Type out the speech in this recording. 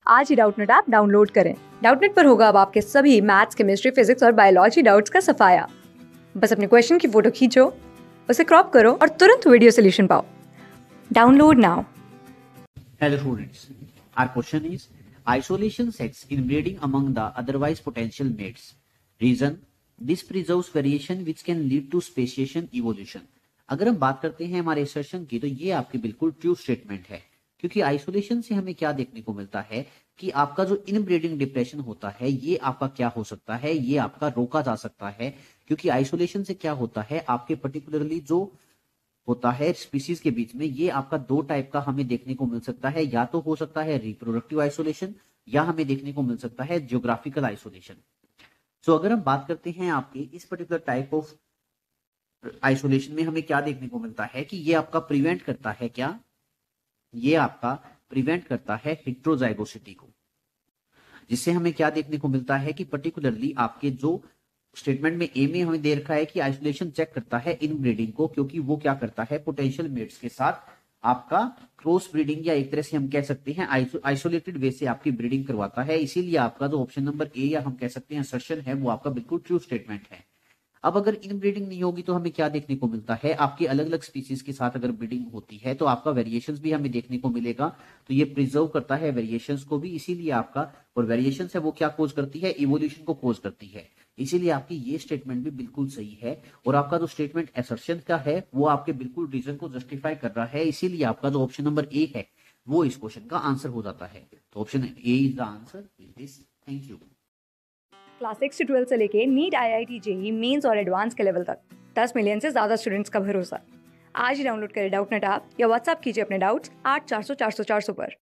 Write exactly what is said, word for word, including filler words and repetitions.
आज ही Doubtnut app download करें। डाउटनेट पर होगा अब आपके सभी मैथ्स, केमिस्ट्री, फिजिक्स और बायोलॉजी डाउट्स का सफाया। बस अपने क्वेश्चन की फोटो खींचो, उसे क्रॉप करो और तुरंत वीडियो सोल्यूशन पाओ। Download now. Hello students, our question is isolation sex in breeding among the otherwise potential mates. Reason, this preserves variation which can lead to speciation evolution. अगर हम बात करते हैं हमारे assertion की तो ये आपकी बिल्कुल ट्रू स्टेटमेंट है, क्योंकि आइसोलेशन से हमें क्या देखने को मिलता है कि आपका जो इनब्रीडिंग डिप्रेशन होता है ये आपका क्या हो सकता है, ये आपका रोका जा सकता है। क्योंकि आइसोलेशन से क्या होता है, आपके पर्टिकुलरली जो होता है स्पीसीज के बीच में, ये आपका दो टाइप का हमें देखने को मिल सकता है। या तो हो सकता है रिप्रोडक्टिव आइसोलेशन, या हमें देखने को मिल सकता है जियोग्राफिकल आइसोलेशन। सो अगर हम बात करते हैं आपके इस पर्टिकुलर टाइप ऑफ आइसोलेशन में, हमें क्या देखने को मिलता है कि ये आपका प्रिवेंट करता है, क्या ये आपका प्रिवेंट करता है हेट्रोजाइगोसिटी को, जिससे हमें क्या देखने को मिलता है कि पर्टिकुलरली आपके जो स्टेटमेंट में ए में हमें दे रखा है कि आइसोलेशन चेक करता है इन ब्रीडिंग को, क्योंकि वो क्या करता है पोटेंशियल मेट्स के साथ आपका क्रॉस ब्रीडिंग, या एक तरह से हम कह सकते हैं आइसोलेटेड वे से आपकी ब्रीडिंग करवाता है। इसीलिए आपका जो ऑप्शन नंबर ए या हम कह सकते हैं असर्शन है, वो आपका बिल्कुल ट्रू स्टेटमेंट है। अब अगर इन ब्रीडिंग नहीं होगी तो हमें क्या देखने को मिलता है, आपकी अलग अलग स्पीसीज के साथ अगर ब्रीडिंग होती है तो आपका वेरिएशंस भी हमें देखने को मिलेगा। तो ये प्रिजर्व करता है वेरिएशंस को भी, इसीलिए आपका और वेरिएशंस है वो क्या कोज करती है, इवोल्यूशन को कोज करती है। इसीलिए आपकी ये स्टेटमेंट भी बिल्कुल सही है, और आपका जो स्टेटमेंट असर्शन का है वो आपके बिल्कुल रीजन को जस्टिफाई कर रहा है। इसीलिए आपका जो ऑप्शन नंबर ए है वो इस क्वेश्चन का आंसर हो जाता है। तो option A is the answer. Thank you. Class six से ट्वेल्थ से लेके NEET, I I T, JEE mains और एडवांस के लेवल तक दस मिलियन से ज्यादा स्टूडेंट्स का भरोसा। आज ही डाउनलोड करें डाउटनेट ऐप या व्हाट्सएप कीजिए अपने डाउट्स आठ चार सौ चार सौ चार सौ पर।